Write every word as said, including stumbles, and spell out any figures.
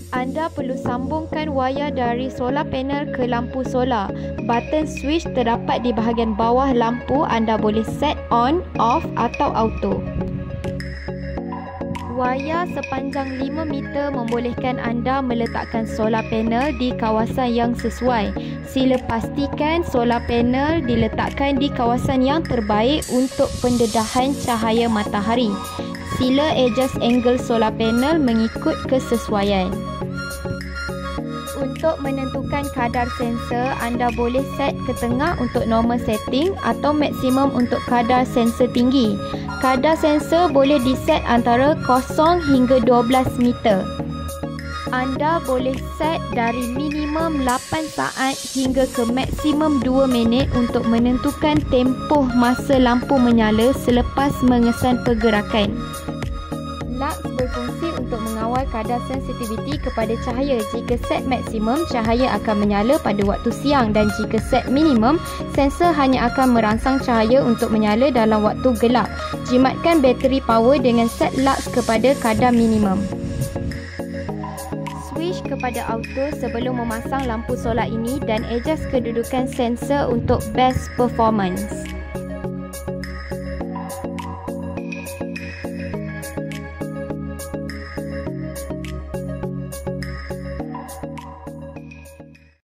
Anda perlu sambungkan wayar dari solar panel ke lampu solar. Button switch terdapat di bahagian bawah lampu. Anda boleh set on, off atau auto. Wayar sepanjang lima meter membolehkan anda meletakkan solar panel di kawasan yang sesuai. Sila pastikan solar panel diletakkan di kawasan yang terbaik untuk pendedahan cahaya matahari. Sila adjust angle solar panel mengikut kesesuaian. Untuk menentukan kadar sensor, anda boleh set ke tengah untuk normal setting atau maksimum untuk kadar sensor tinggi. Kadar sensor boleh diset antara kosong hingga dua belas meter. Anda boleh set dari minimum lapan saat hingga ke maksimum dua minit untuk menentukan tempoh masa lampu menyala selepas mengesan pergerakan. Lux berfungsi untuk mengawal kadar sensitiviti kepada cahaya. Jika set maksimum, cahaya akan menyala pada waktu siang, dan jika set minimum, sensor hanya akan merangsang cahaya untuk menyala dalam waktu gelap. Jimatkan bateri power dengan set lux kepada kadar minimum. Switch kepada auto sebelum memasang lampu solar ini dan adjust kedudukan sensor untuk best performance.